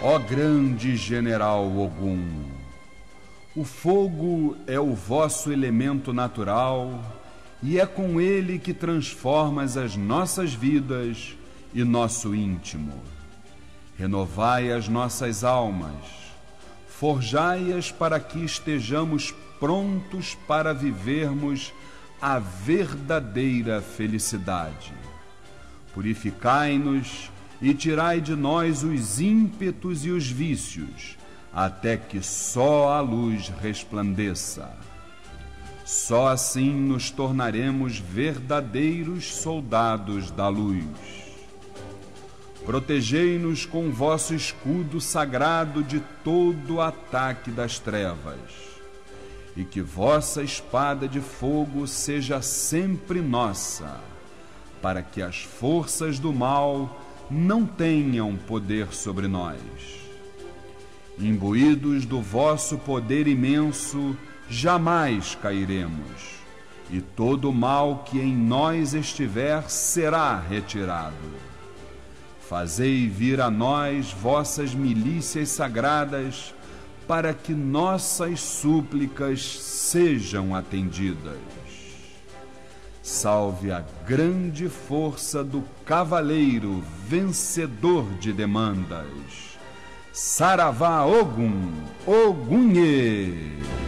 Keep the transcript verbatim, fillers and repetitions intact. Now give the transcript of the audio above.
Ó grande general Ogum, o fogo é o vosso elemento natural e é com ele que transformas as nossas vidas e nosso íntimo. Renovai as nossas almas, forjai-as para que estejamos prontos para vivermos a verdadeira felicidade. Purificai-nos e tirai de nós os ímpetos e os vícios, até que só a luz resplandeça. Só assim nos tornaremos verdadeiros soldados da luz. Protegei-nos com vosso escudo sagrado de todo o ataque das trevas, e que vossa espada de fogo seja sempre nossa, para que as forças do mal não tenham poder sobre nós. Imbuídos do vosso poder imenso, jamais cairemos, e todo o mal que em nós estiver será retirado. Fazei vir a nós vossas milícias sagradas, para que nossas súplicas sejam atendidas. Salve a grande força do cavaleiro vencedor de demandas. Saravá Ogum, Ogunhê!